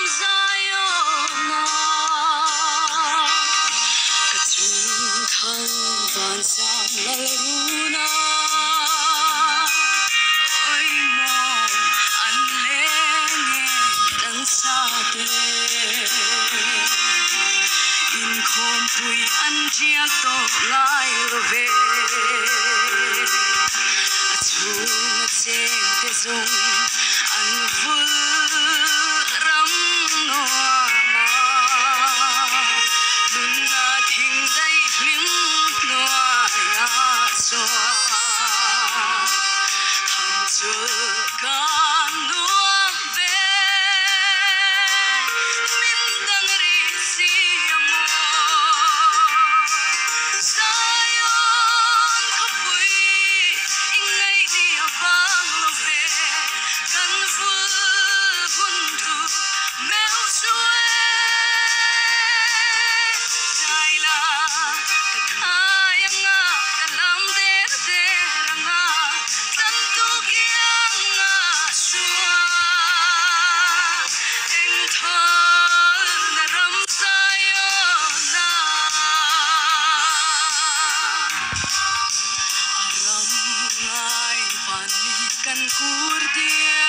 Zion ka chung thang van sang lalruna oi mong an lenge dan sa te in khom pui an chia to lai lo ve a chung a cheng te zong an vul ram no ma lun na thing dai hlim no ya so ham chu kan nuam ve min dang ri si amo Zion khapui ingai di avang lo ve kan ful hun tu meu sue dai la kathayanga kalam der deranga tan tu kianga sua eng thol na ram Zion na aram ngai vani kan kurdia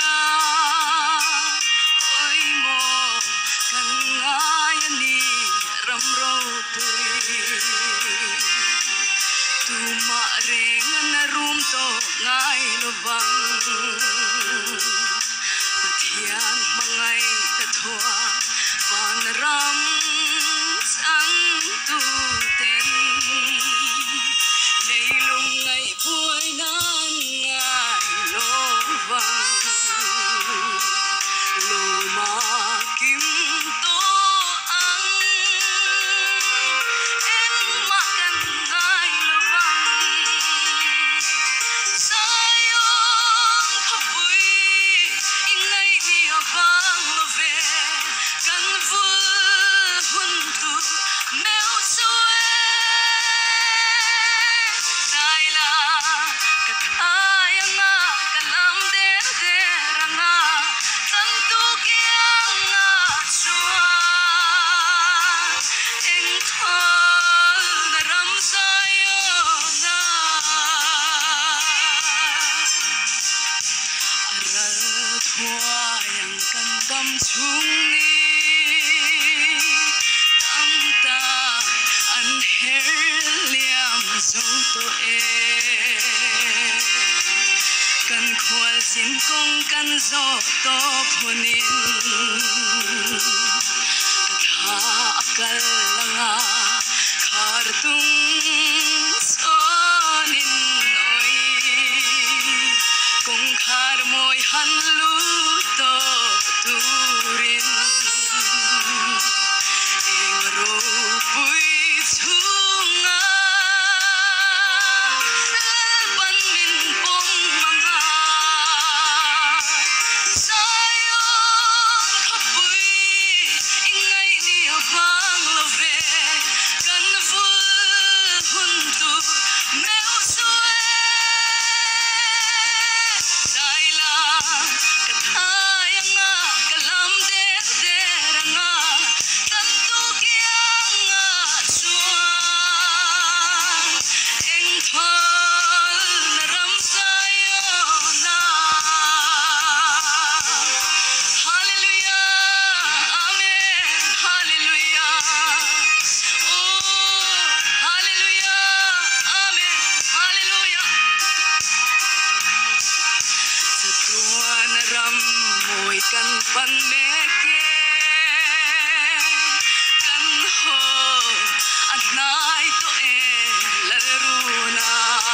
oi mo kan ngai ni ram ro pui tu ma reng na rum to ngai lo bang pathian mangai ta thua van ram sang tu teng nei lung ngai puai nan ngai lo vang lo ma kim to ang em ma kan ngai lo vang Zion khapui ingai di avang lo ve kan vul hun tu meu sue dai la kathayanga kalam der deranga tan tu kianga sua eng thol na ram Zion na aral thuayang kan dam chung ni tam ta an her liam zo to kan khwal sin kong kan zo to phunin katha akal langa khar tung sonin oi kong khar moi han lu to turin eng ro pui chunga ban min pong manga Zion khapui ingai di avang lo ve kan vul hun tu meu sue dai la kathayanga kalam der deranga tan tu kianga sua eng thol na ram Zion na hallelujah amen hallelujah oh hallelujah amen hallelujah Satuan ram moi kan pan meke kan ho anai to lalruna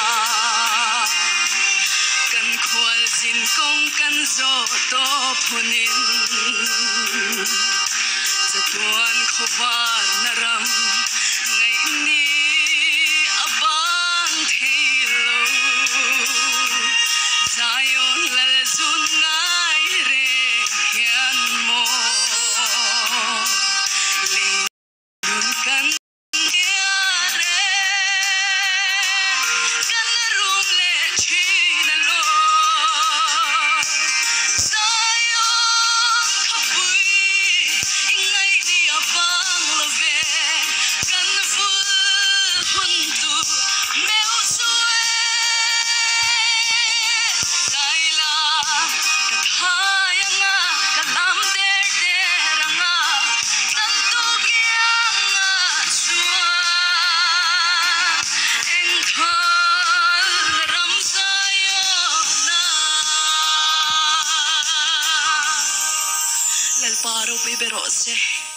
kan khwal sin kong kan zo to phunin Satuan khovar na ram ngai ni abang thelo Zion lal zun ngai re hian mo le nun kan re kan rum le chin lo Zion khapui paro pe berose